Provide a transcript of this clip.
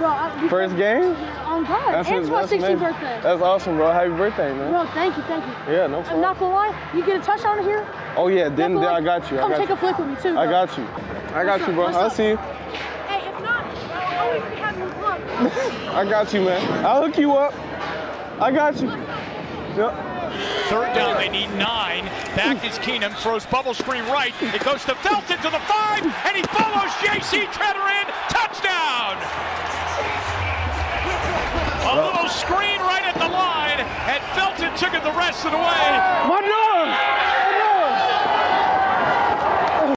Bro, First game? On God. And it's my 16th birthday. That's awesome, bro. Happy birthday, man. Bro, thank you. Yeah, no problem. I'm not gonna lie, you get a touchdown here? Oh, yeah, then I got you. Come take a flick with me, too. Bro. I got you. I got you, bro. I'll see you. Hey, if not, I'll always be having you blocked. I got you, man. I'll hook you up. I got you. Yep. Third down, they need 9. Back is Keenum, throws bubble screen right. It goes to Felton to the 5, and he follows J.C. Treader in. Touchdown! A little screen right at the line, and Felton took it the rest of the way. My dog!